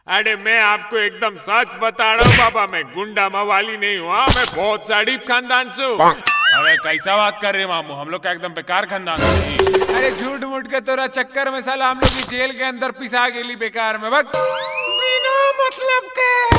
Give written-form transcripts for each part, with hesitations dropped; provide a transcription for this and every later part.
अरे मैं आपको एकदम सच बता रहा हूँ बाबा, मैं गुंडा मवाली नहीं हुआ, मैं बहुत शरीफ खानदान से हूँ। अरे कैसा बात कर रहे मामू, हम लोग का एकदम बेकार खानदान है। अरे झूठ मूठ के तोरा चक्कर में साला हम लोग की जेल के अंदर पिसा गेली बेकार में। बक बिना मतलब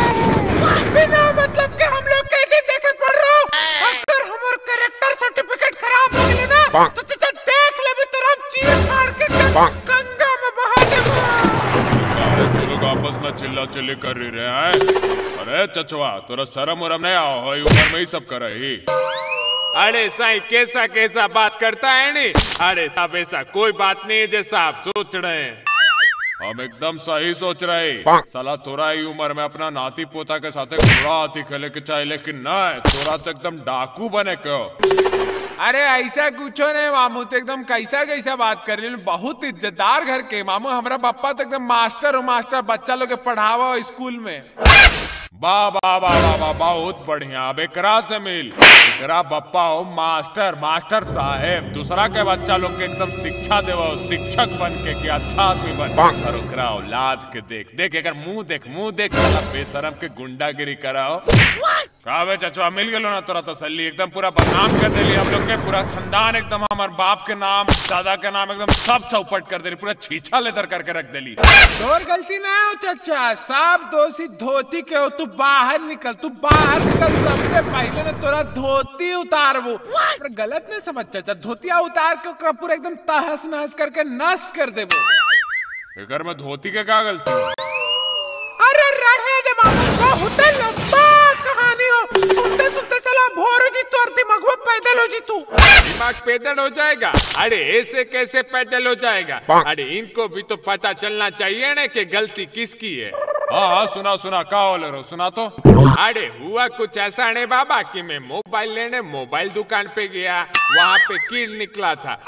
के हम लोग कैसे देखे पड़ रहा हो। अगर हमार कैरेक्टर सर्टिफिकेट खराब हो गए ना तो चाचा देख ले भी तोरा चीर फाड़ के गंगा में बहा देबो। तू लोग आपस में चिल्ला चिल्ली कर रहे हैं। अरे चचवा तोरा शर्म उरम नहीं आओ, उम्र में ही सब कर रही। अरे साईं कैसा कैसा बात करता है नहीं। अरे साहब ऐसा कोई बात नहीं है जैसा आप सोच रहे हैं। हम एकदम सही सोच रहे। साला तोरा ही उम्र में अपना नाती पोता के साथ घोड़ा हाथी खेले के चाहे, लेकिन नहीं, तोरा तो एकदम डाकू बने क्यों। अरे ऐसा कुछ नहीं मामू, तो एकदम कैसा कैसा बात कर रहे, बहुत इज्जतदार घर के मामू। हमारा पापा तो एकदम मास्टर हो, मास्टर बच्चा लोग के पढ़ावा स्कूल में। वाह वाह वाह वाह वाह, बहुत बढ़िया। अब एकरा से मिल, एकरा बप्पा हो मास्टर, मास्टर साहेब, दूसरा के बच्चा लोग के एकदम शिक्षा देवो, शिक्षक बन के कि अच्छा आदमी बन। और ओकरा औलाद के देख देख, एकर मुंह देख, साला बेशरम के गुंडागिरी कराओ। कावे चचवा मिल गेलो ना तोरा तसल्ली, एकदम पूरा बदनाम कर देली हम लोग के, पूरा खानदान एकदम हमार बाप के नाम दादा के नाम एकदम सब चौपट कर देली, पूरा छीछा लेदर करके रख देली। तोर गलती नहीं हो चाचा, सब दोषी धोती के हो। तू बाहर निकल, सबसे पहले ना तोरा धोती उतारबो। पर गलत नहीं समझ चाचा, धोतिया उतार के ओकरा पूरा एकदम तहस नहस करके नस कर देबो। एकर में धोती के क्या गलती है? अरे रहे दे मामा, बहुत लंबा कहानी हो। सुनते साला भोर जी तोर दिमाग में पैदल हो जी तू। दिमाग पैदल हो जाएगा? अरे ऐसे कैसे पैदल हो जाएगा? अरे इनको भी तो पता चलना चाहिए ना कि गलती किसकी है। हाँ सुना क्या हो ले रहो, सुना तो। अरे हुआ कुछ ऐसा नहीं बाबा कि मैं मोबाइल लेने मोबाइल दुकान पे गया, वहाँ पे कील निकला था।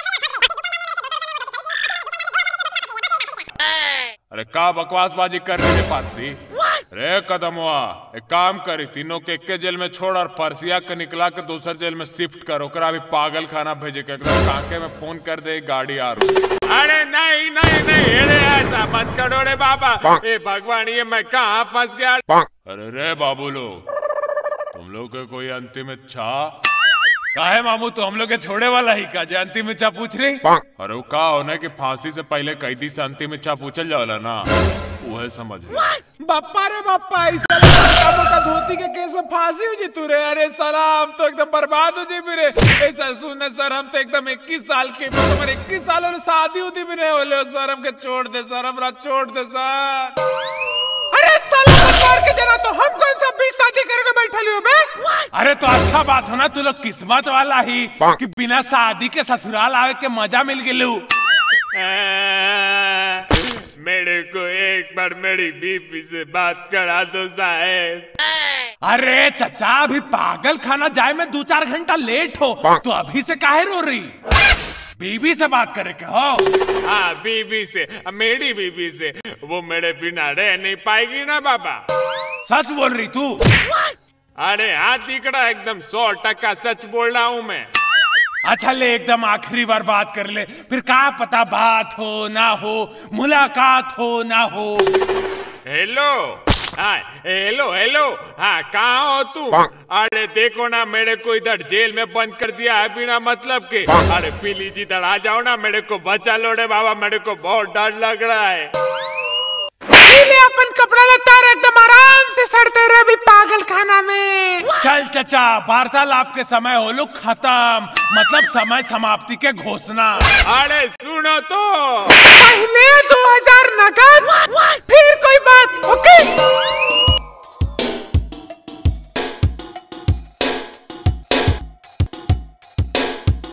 अरे का बकवासबाजी कर रही है पारसी। रे कदम हुआ, एक काम करी, तीनों के एक जेल में छोड़ और परसिया के निकला के दूसर जेल में शिफ्ट कर, ओकरा भी पागल खाना भेजे के, एकदम कांके में फोन कर दे गाड़ी आ रही। अरे नहीं नहीं नहीं, अरे ऐसा मत करो रे बाबा। ए भगवान, ये मैं कहाँ फंस गया। अरे रे बाबू लोग, तुम लोग के कोई अंतिम इच्छा काहे मामू, तो हम लोग के छोड़े वाला ही का जे अंतिम इच्छा पूछ रही। अरे वो का होना कि फांसी से पहले कैदी से अंतिम इच्छा पूछल जाओला ना, वो समझ बाप्पा रे बाप्पा, मोटा धोती के केस में फांसी हो जी तू रे। अरे साला हम तो एकदम बर्बाद हो जी फिर। ऐसा सुनने सर, हम तो एकदम 21 साल के, मतलब 21 सालों में शादी होती भी नहीं होले सर। हमके छोड़ दे सर, हमरा छोड़ दे सर। अरे साला मार के जना, तो हम कौन सा 20 शादी करके बैठे हो बे। अरे तो अच्छा बात हो ना, तू लोग किस्मत वाला ही कि बिना शादी के ससुराल आवे के मजा मिल गेलू। मेरे को एक बार मेरी बीवी से बात करा दो साहेब। अरे चचा, अभी पागल खाना जाए में 2-4 घंटा लेट हो, तो अभी से काहे रो रही? बीवी से बात करे के हो? हाँ बीवी से, मेरी बीवी से। वो मेरे बिना रह नहीं पाएगी ना बाबा। सच बोल रही तू? अरे हाँ दिकड़ा, एकदम 100% सच बोल रहा हूँ मैं। अच्छा ले, एकदम आखिरी बार बात कर ले, फिर का पता बात हो ना हो, मुलाकात हो ना हो। हेलो, हाँ हेलो, हाँ कहाँ हो तू? अरे देखो ना, मेरे को इधर जेल में बंद कर दिया है बिना मतलब के। अरे प्लीज इधर आ जाओ ना, मेरे को बचा लो रे बाबा, मेरे को बहुत डर लग रहा है। अपन कपड़ा लता एकदम आराम से सड़ते रहे अभी पागल खाना में। चल चचा, वार्तालाप के समय हो लोग खत्म, मतलब समय समाप्ति के घोषणा। अरे सुनो तो, पहले 2000 नगद